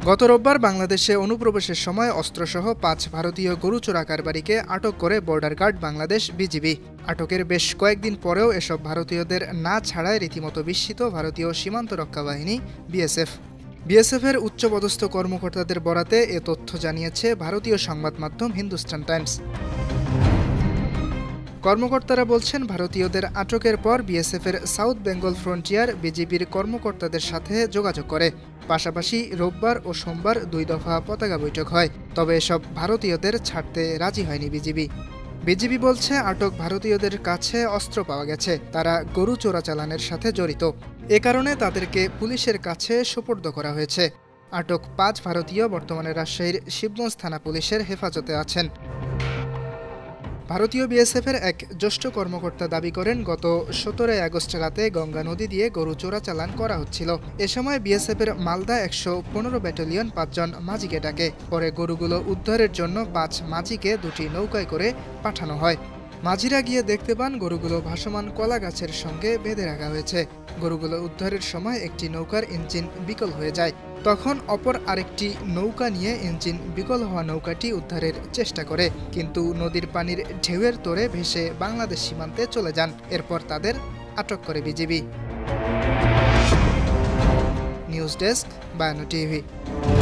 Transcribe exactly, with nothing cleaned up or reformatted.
গত রোববার বাংলাদেশে অনুপ্রবেশের সময় অস্ত্রসহ পাঁচ ভারতীয় গরু চোরা কারবারিকে আটক করে বর্ডার গার্ড বাংলাদেশ বিজিবি। আটকের বেশ কয়েকদিন পরেও এসব ভারতীয়দের না ছাড়ায় রীতিমতো বিস্মিত ভারতীয় সীমান্ত রক্ষা বাহিনী বিএসএফ। বিএসএফের উচ্চপদস্থ কর্মকর্তাদের বরাতে এ তথ্য জানিয়েছে ভারতীয় সংবাদ মাধ্যম হিন্দুস্তান টাইমস। কর্মকর্তারা বলছেন, ভারতীয়দের আটকের পর বিএসএফের সাউথ বেঙ্গল ফ্রন্টিয়ার বিজিবির কর্মকর্তাদের সাথে যোগাযোগ করে। পাশাপাশি রোববার ও সোমবার দুই দফা পতাকা বৈঠক হয়। তবে এসব ভারতীয়দের ছাড়তে রাজি হয়নি বিজিবি। বিজিবি বলছে, আটক ভারতীয়দের কাছে অস্ত্র পাওয়া গেছে, তারা গরু চোরাচালানের সাথে জড়িত। এ কারণে তাদেরকে পুলিশের কাছে সোপর্দ করা হয়েছে। আটক পাঁচ ভারতীয় বর্তমানে রাজশাহীর শিবগঞ্জ থানা পুলিশের হেফাজতে আছেন। ভারতীয় বিএসএফের এক জ্যেষ্ঠ কর্মকর্তা দাবি করেন, গত সতেরোই আগস্ট রাতে গঙ্গা নদী দিয়ে গরু চোরাচালান করা হচ্ছিল। এ সময় বিএসএফের মালদা একশো পনেরো ব্যাটালিয়ন পাঁচজন মাঝিকে ডাকে। পরে গরুগুলো উদ্ধারের জন্য পাঁচ মাঝিকে দুটি নৌকায় করে পাঠানো হয়। মাঝিরা গিয়ে দেখতে পান গরুগুলো ভাসমান কলা গাছের সঙ্গে বেঁধে রাখা হয়েছে। গরুগুলো উদ্ধারের সময় একটি নৌকার ইঞ্জিন বিকল হয়ে যায়। তখন অপর আরেকটি নৌকা নিয়ে ইঞ্জিন বিকল হওয়া নৌকাটি উদ্ধারের চেষ্টা করে, কিন্তু নদীর পানির ঢেউয়ের তোড়ে ভেসে বাংলাদেশ সীমান্তে চলে যান। এরপর তাদের আটক করে বিজিবি। নিউজ ডেস্ক, বায়ান্ন টিভি।